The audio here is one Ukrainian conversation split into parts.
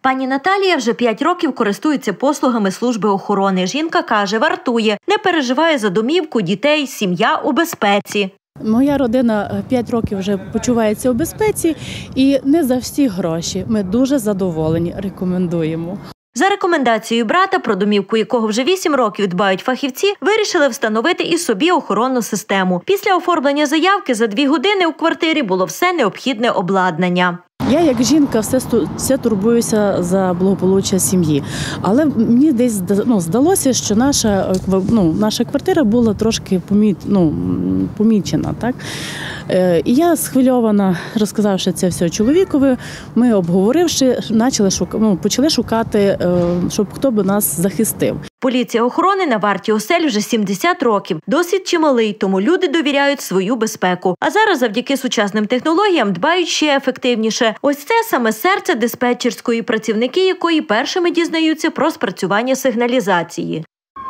Пані Наталія вже 5 років користується послугами служби охорони. Жінка каже, вартує, не переживає за домівку, дітей, сім'я у безпеці. Моя родина 5 років вже почувається у безпеці і не за всі гроші. Ми дуже задоволені, рекомендуємо. За рекомендацією брата, про домівку якого вже 8 років дбають фахівці, вирішили встановити і собі охоронну систему. Після оформлення заявки за 2 години у квартирі було все необхідне обладнання. Я, як жінка, все турбуюся за благополуччя сім'ї. Але мені десь здалося, що наша квартира була трошки помічена. Так? І я схвильована, розказавши це все чоловікові, ми обговоривши, почали шукати, щоб хто би нас захистив. Поліція охорони на варті осель вже 70 років. Досвід чималий, тому люди довіряють свою безпеку. А зараз завдяки сучасним технологіям дбають ще ефективніше. Ось це саме серце диспетчерської, працівники якої першими дізнаються про спрацювання сигналізації.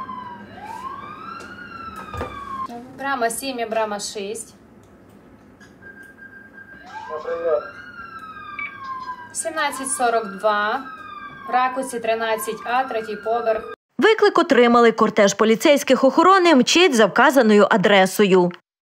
Брама 7 і брама 6. 17:42. Ракусі 13А, 3-й поверх. Виклик отримали. Кортеж поліцейських охорони мчить за вказаною адресою.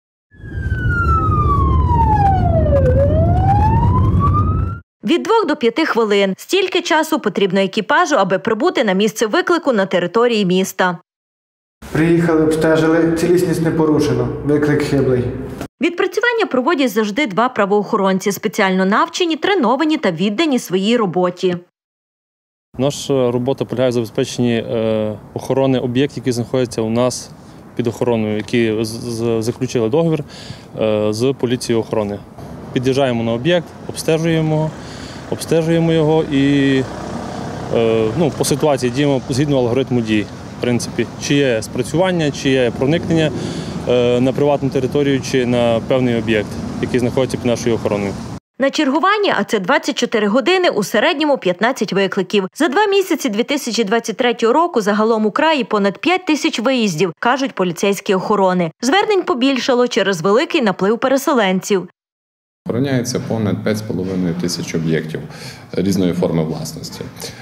Від 2 до 5 хвилин. Стільки часу потрібно екіпажу, аби прибути на місце виклику на території міста. Приїхали, обстежили, цілісність не порушено. Виклик хиблий. Відпрацювання проводять завжди 2 правоохоронці, спеціально навчені, треновані та віддані своїй роботі. Наша робота полягає в забезпеченні охорони об'єктів, які знаходяться у нас під охороною, які заключили договір з поліцією охорони. Під'їжджаємо на об'єкт, обстежуємо його і по ситуації діємо згідно алгоритму дій. В принципі, чи є спрацювання, чи є проникнення на приватну територію, чи на певний об'єкт, який знаходиться під нашою охороною. На чергуванні, а це 24 години, у середньому 15 викликів. За 2 місяці 2023 року загалом у краї понад 5 тисяч виїздів, кажуть поліцейські охорони. Звернень побільшало через великий наплив переселенців. Охороняється понад 5,5 тисяч об'єктів різної форми власності.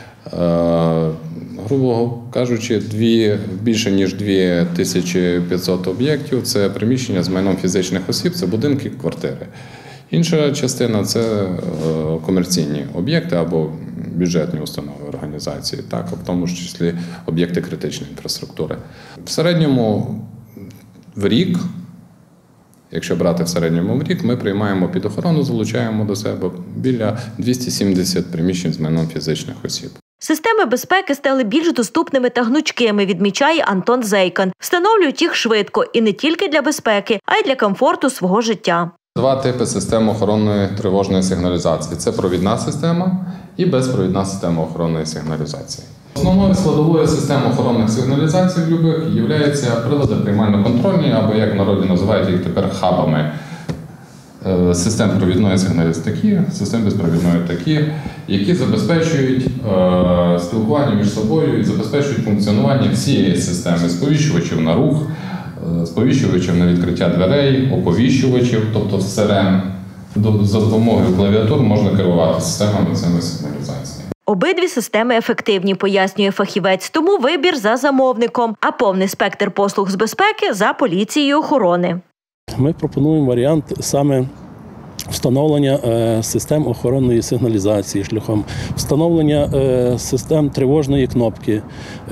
Грубо кажучи, більше ніж 2500 об'єктів – це приміщення з майном фізичних осіб, це будинки, квартири. Інша частина – це комерційні об'єкти або бюджетні установи організації, в тому ж числі об'єкти критичної інфраструктури. В середньому в рік, якщо брати в середньому в рік, ми приймаємо під охорону, залучаємо до себе біля 270 приміщень з майном фізичних осіб. Системи безпеки стали більш доступними та гнучкими, відмічає Антон Зейкан. Встановлюють їх швидко і не тільки для безпеки, а й для комфорту свого життя. 2 типи систем охоронної тривожної сигналізації. Це провідна система і безпровідна система охоронної сигналізації. Основною складовою системи охоронних сигналізацій любих є прилади приймально-контрольні, або, як в народі називають їх тепер, хабами. Систем провідної сигналізації, систем безпровідної такі, які забезпечують спілкування між собою і забезпечують функціонування всієї системи сповіщувачів на рух, сповіщувачів на відкриття дверей, оповіщувачів, тобто сирен. За допомогою клавіатур можна керувати системами цими сигналізації. Обидві системи ефективні, пояснює фахівець, тому вибір за замовником, а повний спектр послуг з безпеки – за поліцією охорони. Ми пропонуємо варіант саме встановлення систем охоронної сигналізації шляхом встановлення систем тривожної кнопки,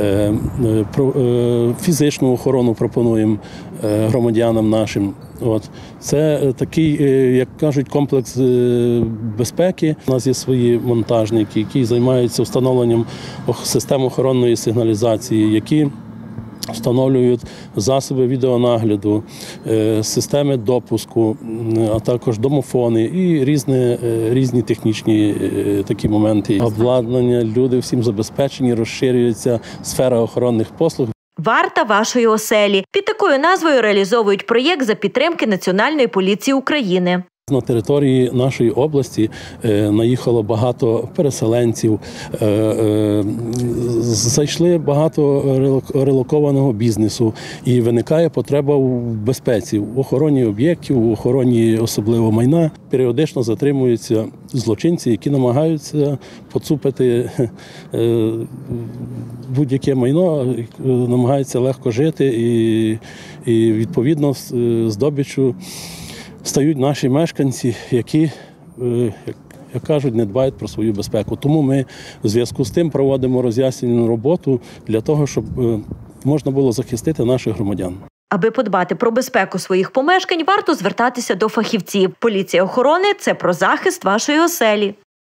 фізичну охорону пропонуємо громадянам нашим. Це такий, як кажуть, комплекс безпеки. У нас є свої монтажники, які займаються встановленням систем охоронної сигналізації, які встановлюють засоби відеонагляду, системи допуску, а також домофони і різні технічні такі моменти. Обладнання, люди всім забезпечені, розширюється сфера охоронних послуг. «Варта вашої оселі» – під такою назвою реалізовують проєкт за підтримки Національної поліції України. На території нашої області наїхало багато переселенців, зайшли багато релокованого бізнесу і виникає потреба в безпеці, в охороні об'єктів, в охороні особливо майна. Періодично затримуються злочинці, які намагаються поцупити будь-яке майно, намагаються легко жити і відповідно здобиччю стають наші мешканці, які, як кажуть, не дбають про свою безпеку. Тому ми в зв'язку з тим проводимо роз'яснювальну роботу для того, щоб можна було захистити наших громадян. Аби подбати про безпеку своїх помешкань, варто звертатися до фахівців. Поліція охорони – це про захист вашої оселі.